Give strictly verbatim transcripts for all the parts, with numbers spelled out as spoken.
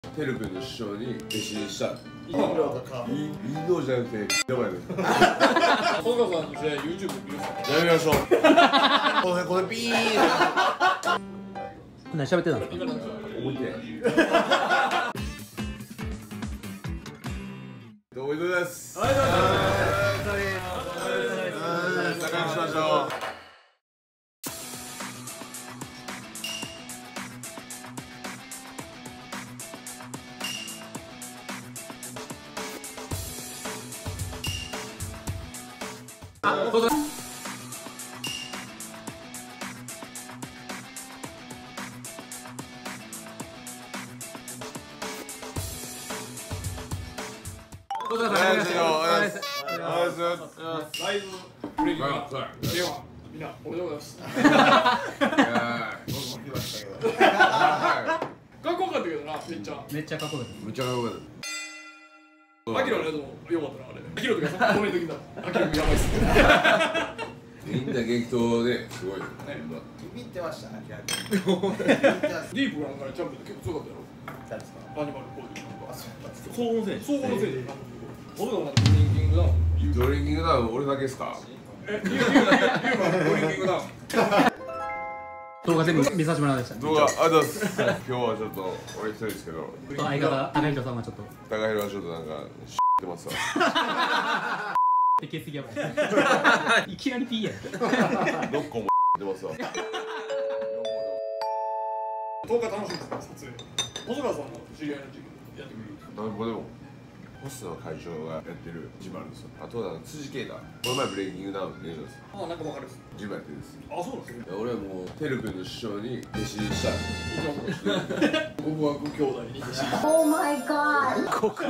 てるくんの師匠に弟子にした。 インローとか。 インローじゃなくてやばいです。 小川さんの試合 YouTube で見るさ。 やめましょう。このこのピーン。 何喋ってたんですか。 今なんか思いて。どうもです。 ありがとうございます。 仲良くしましょう。 あ、どうぞ。お疲れ様でした。 ライブブレイキングではみんなおめでとうございます。かっこよかったけどな、めっちゃめっちゃかっこよかっめっちゃかっこよかっアキラのやつもよかったな、あれアキラとかさ、コメント聞いたアキラもやばいっすね。 みんな激闘ですごい。 ビビってましたね。 ディープなんかね、チャンピオン結構強かったやろ。 誰ですか。 アニマルコーディあ、そうなんですか。 総合のせい総合のせいで俺らもなんかドリンキングダウンドリンキングダウン俺だけですか。 え、ユーマンドリンキングダウン動画全部見させてもらいました。 動画ありがとうございます。今日はちょっと俺一人ですけど、 相方高弘さんはちょっと高弘はちょっとなんかってますわ。 でけすぎやばい。いきなり P やん。 六個もってますわ。 とおか楽しみですね、撮影細川さんの知り合いの時やってくれるなんぼでも星野会長がやってるジムあるんですよ。あとは辻圭太、この前ブレイキングダウンで出たんですよ。 あ、なんかわかるっすジムやってるんです。 あ、そうなんですね俺はもうてるくんの師匠に弟子にした。 極悪兄弟に弟子 Oh my god!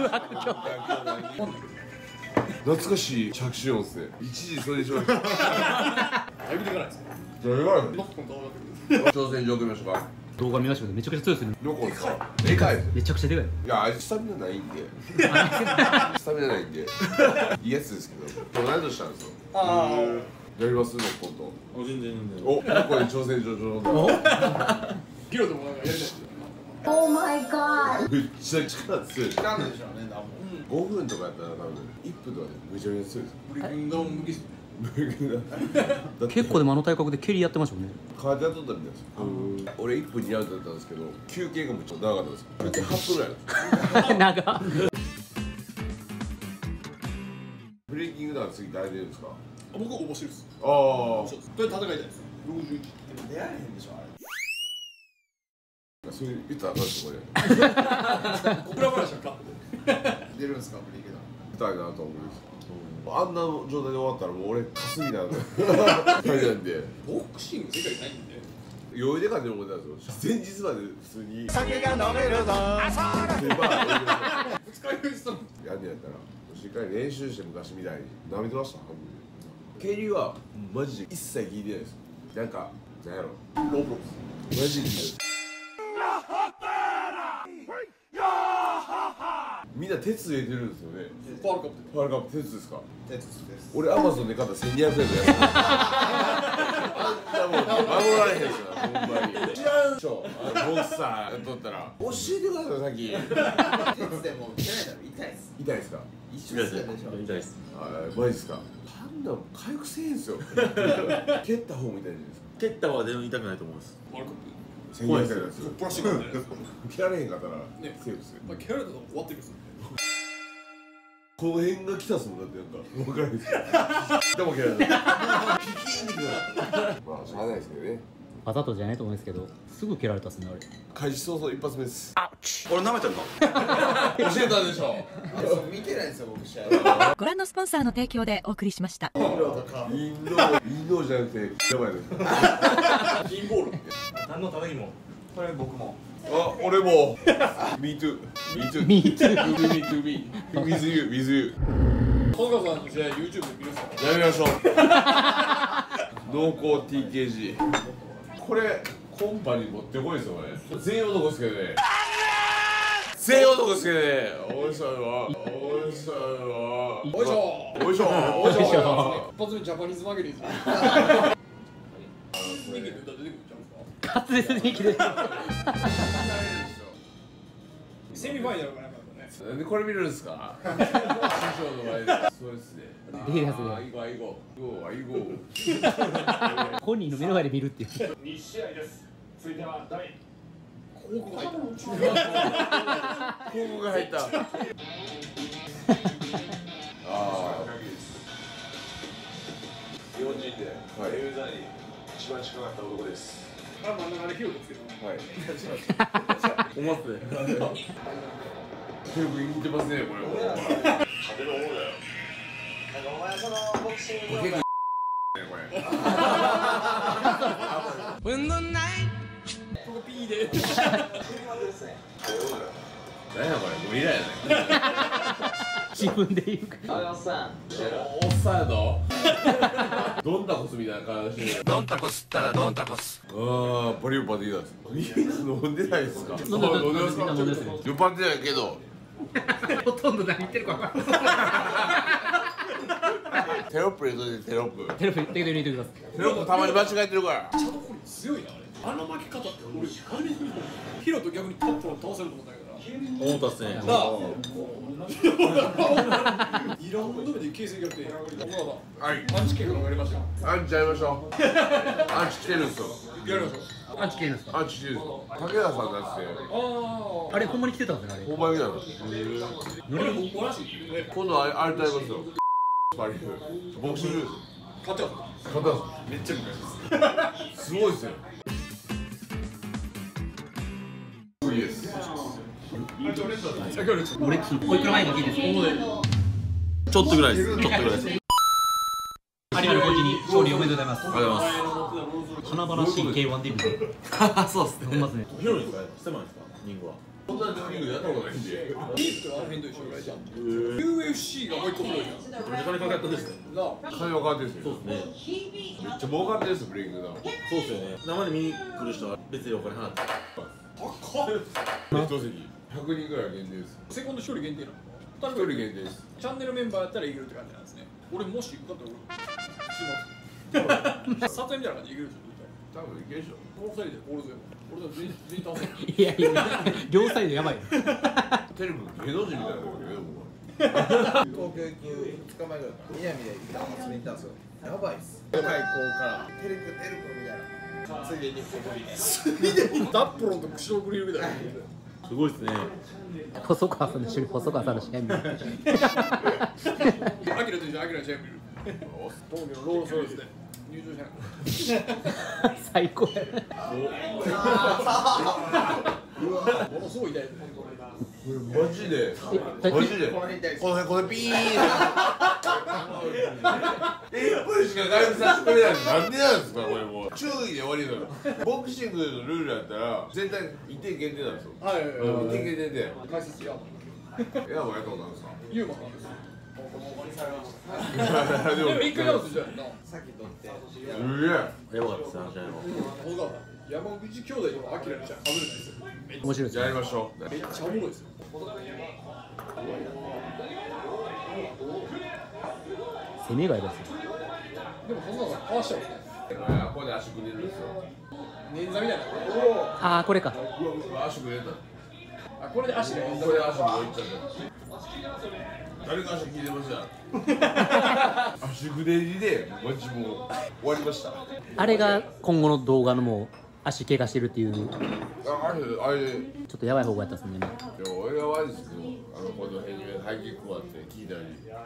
懐かしい着信音っすね。一時それでしょ。 だいぶでかないですかどれぐらい？ ノックン顔だけど挑戦状送りましょうか。 動画見ましたけどめちゃくちゃ強いですね。 どこですか？でかいです。 めちゃくちゃでかい。 いや、あいつスタミナないんで。スタミナないんで。いいやつですけど。同い年なんですよ。 ああやりますのコント。 全然全然。 お、ここで挑戦状上。 ヒロでもなんかやりたいですよ Oh my god! めっちゃ力強い。 なんでしょうね、なんも。 ごふんとかやったら多分いっぷんとかでめちゃめちゃ強いです。 ブレイキングダウン向きっすね結構でもあの体格で蹴りやってましたもんね。 カーテやっとったみたいですよ。俺いっぷんにアウトだったんですけど、休憩がめっちゃ長かったです。休憩はっぷんぐらいなんです。 長っ。 ブレイキングダウン次誰出るんですか？ 僕応募してるっすああ。 そうですこれ戦いたいですろくじゅういち出会えへんでしょ、あれ。 それ言ったらあかんですよこれ。 小倉話はカットで出るんですか、ブレイクダウン。 見たいなと思います。あんな状態で終わったらもう俺霞みたいな感じなんでボクシング世界ないんで余裕で感じる思ってたんですよ。前日まで普通に酒が飲めるぞ。 でまあ二日酔いしたのやんねやったらしっかり練習して昔みたいに舐めてました。競輪はマジで一切聞いてないです。なんかなんやろロープロマジで聞いてないです。みんな鉄入れてるんですよね。 ファールカップファールカップ鉄ですか？ 鉄です。 俺アマゾンで買ったせんにひゃくえんのやつ。あんなもん守られへんすよほんまに。知らんでしょ。あのボクサーやっとったら教えてください先。 鉄でも蹴られたら痛いです。 痛いですか？ 一緒ですよでしょ。 痛いです。 あマジですか？パンダも回復せえんすよ。蹴った方みたいじゃないですか。 蹴ったは全然痛くないと思います。 ファールカップせんにひゃくえんのやつ。 プラスチックみたいなやつ蹴られへんかったらねセーフですよ。 まあ蹴られたら終わってるっすねこの辺が来たっすもんだってなんか分からないですよ。でも蹴られた。ピキーンってくる。まあしゃあないですけどね。 わざとじゃないと思うんですけどすぐ蹴られたっすねあれ。 開始早々一発目です。 俺舐めてるの？ 教えたでしょ。 あ、そう見てないんですよ、僕試合。 ご覧のスポンサーの提供でお送りしました。 インローとか。 インロー、インローじゃなくてやばいです。 ピンボール何のためにも。 これ僕も。 あ、俺も。Me too. Me too. Me too. Me too. Me. With you. With you. 小川さんの試合 YouTube で見るっすかやめましょう。濃厚 ティーケージー。これコンパに持ってこいですよね。全員男ですけどね。全員男ですけどね。おいしょは。おいしょは。 おいしょおいしょ。 おいしょおいしょ一発目ジャパニーズマゲリーズ人気で歌出てくるんちゃうんすか滑舌にきで。 セセミファイナルかなんかね。 なんでこれ見るんですか師匠の前で。そうですね。 出るやつであーいいわいいわいいわいいわ本人の目の前で見るっていう。 に試合です。続いては第広告が入った。 広告が入ったああ日本人でメイウェザーに一番近かった男です。 あ、真ん中でヒロトつけた。 はい思って結構似てますねこれも派手な方だよ。 なんかお前そのボクシングの結構ねこれここ P で。 何やこれゴリラやね自分で言うかあのさんおっさんやぞドンタコスみたいな顔してるドンタコスったらドンタコスああボリュームパってきたんです飲んでないですか飲んで飲んでますみんな飲んでますよ酔っ払ってないけどほとんど何言ってるか分かんないテロップ入れといてテロップテレビテレビ入れてください。 テロップたまに間違えてるからチャドコリ強いなあれ。あの負け方って俺初めて見た。ヒロト逆にタップを倒せると思ったけどな。 思ったっすね。 なあ。いろんな目で形勢逆転。 はいアンチ結果がやりましたよ。 アンチやりましょうアンチ来てるんですよやりましょう。 アンチ系なんですか。 アンチ来てるんですよ武田さんのやつでああれほんまに来てたんですねあれ。 ほんまに来たのあ。俺もおらしいね。 今度あれあれとやりますよパリフボクシング勝てよ。 勝ったんですめっちゃ昔ですすごいですよいいです俺おいくら前か聞いてですちょっとぐらいです。ちょっとぐらいです。 アニマルコーチに勝利おめでとうございます。 ありがとうござい華々しい ケーワン デビュー。 ます。そうですね。 ほんまですね。 広いですか。狭いですか。リングは。 こんなリングやったことないんでいいってあの辺と一緒ぐらいじゃん。ユーエフシー がもう一個黒いじゃん。 めちゃめちゃ金かかったですね。 なあ。 金分かってるんですよそうですね。 めっちゃ儲かってるんですよブレイクダウンそうですよね。生で見に来る人は別にお金払って。 高っ。 一席ひゃくにんぐらい限定ですセコンド一人限定なの。 一人限定ですチャンネルメンバーやったらいけるって感じなんですね。俺もし受かったら俺。撮影みたいな感じでいけるでしょ。 多分いけるでしょこの二人でオールゼロ。俺ら全員全員倒せる。 いやいや両サイドやばい。 テレビ芸能人みたいなのよ東京行きふつかまえぐらいか南で遊びに行ったんですよやばいっす開校からテレクテレクみたいなついでにダップロンと釧路グリルみたいな。 すごいですね。 細川さんの一緒に細川さんの試合見る。 アキラと一緒にアキラの試合見る。東京のロールスロイスで入場者やん。 最高や。 ものすごい痛いですね。 これマジでマジでこの辺これピーンいっぷんしか外部させてくれないのなんでなんですかこれもう注意で終わりだよボクシングのルールやったら絶対一定限定なんですよはいはいはい。 一定限定で解説や。 エアもやったことあるんですかユーマなんですよ。 ででも一回やるとじゃんな。 さっき取ってすげえやばかったですね。あの試合も。 小川山口兄弟とアキラの試合被れないですよ。めっ面白いですやりましょうめっちゃおもろいですよ。 攻めがやばいですよ。 でもそんなのかわしちゃうね。 あここで足くれるんですよ捻挫みたいな。 ああこれか。 うわうわ足くれたあ、これで足が捻挫。 これ足もいっちゃった誰が足聞いてました足くれりでマジもう終わりましたあれが今後の動画のもう足怪我してるっていうちょああれあれっとやばい方がやったっすね。 でも俺が悪いですけど、あのこの辺にハイキックがあって聞いたり。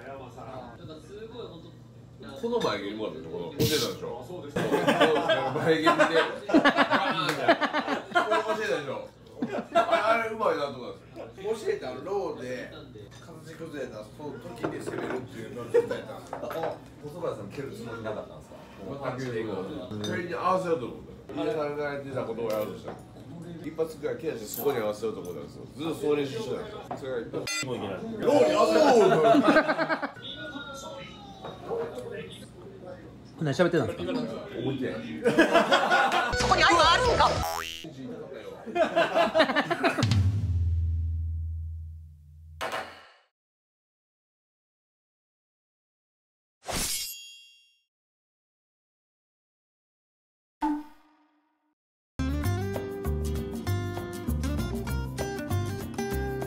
この前蹴りもあったでしょ、この教えたでしょ。そうです。前蹴りで。バーンみたいなこれ教えたでしょ。あれあれうまいなとか。 教えたローで形崩れたその時に攻めるっていうのを伝えたんですあ細川さん蹴るつもりなかったんですかそれに合わせようと思った。皆さんがやってたことをやろうとした。一発ぐらいケアしてそこに合わせようと思ったんですよ。ずっとそう練習してたんですよ。それが一発。 すごいいけない。 ローに合わせる。 何喋ってたんですか。 覚えてない。 そこに愛はあるんか。